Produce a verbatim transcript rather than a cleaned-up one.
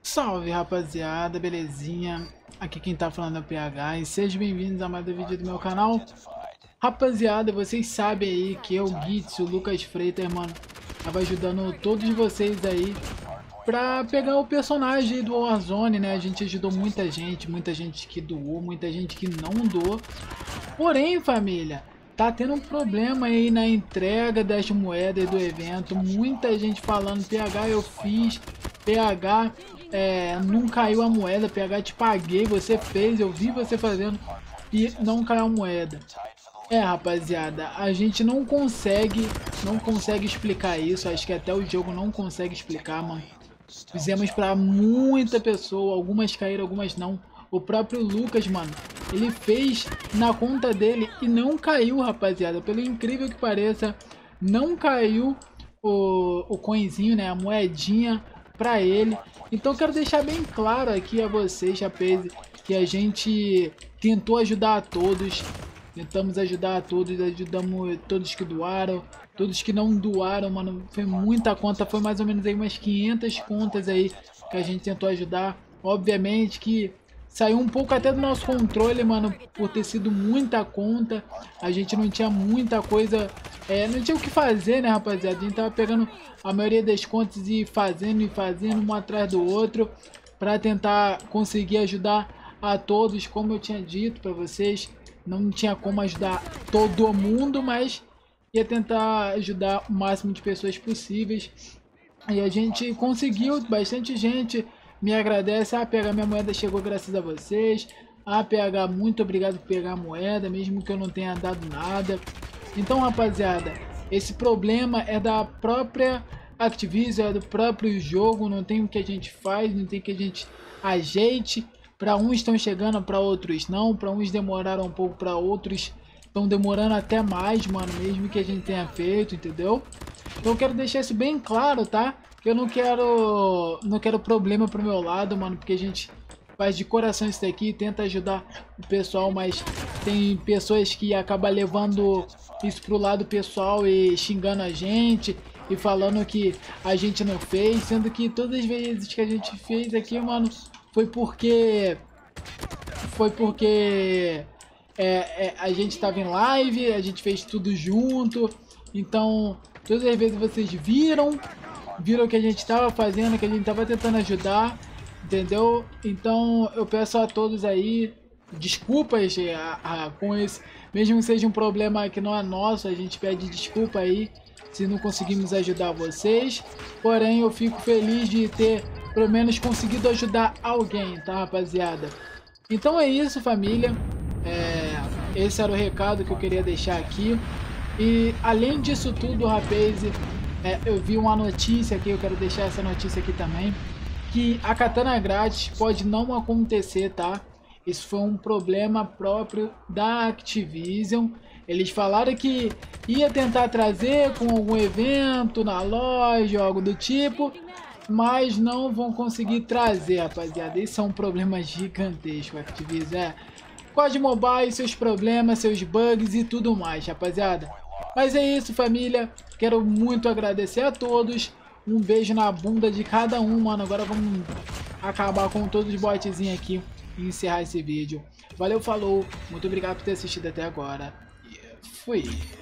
Salve rapaziada, belezinha? Aqui quem tá falando é o P H e sejam bem-vindos a mais um vídeo do meu canal. Rapaziada, vocês sabem aí que eu, o Gitz, o Lucas Freitas, mano, tava ajudando todos vocês aí pra pegar o personagem do Warzone, né? A gente ajudou muita gente, muita gente que doou, muita gente que não doou. Porém, família, tá tendo um problema aí na entrega das moedas do evento. Muita gente falando, P H eu fiz, P H é, não caiu a moeda, P H te paguei, você fez, eu vi você fazendo e não caiu a moeda. É, rapaziada, a gente não consegue, não consegue explicar isso, acho que até o jogo não consegue explicar, mano. Fizemos pra muita pessoa, algumas caíram, algumas não. O próprio Lucas, mano, ele fez na conta dele e não caiu, rapaziada. Pelo incrível que pareça, não caiu o, o coinzinho, né, a moedinha pra ele. Então quero deixar bem claro aqui a vocês, rapaz, que a gente tentou ajudar a todos. Tentamos ajudar a todos, ajudamos todos que doaram, todos que não doaram, mano. Foi muita conta, foi mais ou menos aí umas quinhentas contas aí que a gente tentou ajudar. Obviamente que saiu um pouco até do nosso controle, mano, por ter sido muita conta. A gente não tinha muita coisa, é, não tinha o que fazer, né, rapaziada? A gente tava pegando a maioria das contas e fazendo e fazendo um atrás do outro pra tentar conseguir ajudar a todos, como eu tinha dito pra vocês. Não tinha como ajudar todo mundo, mas ia tentar ajudar o máximo de pessoas possíveis. E a gente conseguiu, bastante gente me agradece. Ah, P H, minha moeda chegou graças a vocês. Ah, P H, muito obrigado por pegar a moeda, mesmo que eu não tenha dado nada. Então, rapaziada, esse problema é da própria Activision, é do próprio jogo. Não tem o que a gente faz, não tem o que a gente ajeite. Para uns estão chegando, para outros não. Para uns demoraram um pouco, para outros estão demorando até mais, mano, mesmo que a gente tenha feito, entendeu? Então eu quero deixar isso bem claro, tá? Que eu não quero, não quero problema pro meu lado, mano, porque a gente faz de coração isso daqui, tenta ajudar o pessoal, mas tem pessoas que acabam levando isso pro lado pessoal e xingando a gente e falando que a gente não fez, sendo que todas as vezes que a gente fez aqui, mano, foi porque foi porque é, é, a gente estava em live, a gente fez tudo junto. Então todas as vezes vocês viram viram que a gente estava fazendo, que a gente estava tentando ajudar, entendeu? Então eu peço a todos aí desculpas a, a, com esse, mesmo que seja um problema que não é nosso, a gente pede desculpa aí se não conseguimos ajudar vocês. Porém eu fico feliz de ter pelo menos conseguido ajudar alguém, tá, rapaziada? Então é isso, família. É, esse era o recado que eu queria deixar aqui. E além disso tudo, rapaz, é, eu vi uma notícia aqui, eu quero deixar essa notícia aqui também, que a katana grátis pode não acontecer, tá? Isso foi um problema próprio da Activision. Eles falaram que ia tentar trazer com algum evento na loja, algo do tipo, mas não vão conseguir trazer, rapaziada. Isso é um problema gigantesco, Activision. É, C O D Mobile, seus problemas, seus bugs e tudo mais, rapaziada. Mas é isso, família. Quero muito agradecer a todos. Um beijo na bunda de cada um, mano. Agora vamos acabar com todos os botzinhos aqui e encerrar esse vídeo. Valeu, falou. Muito obrigado por ter assistido até agora. E fui.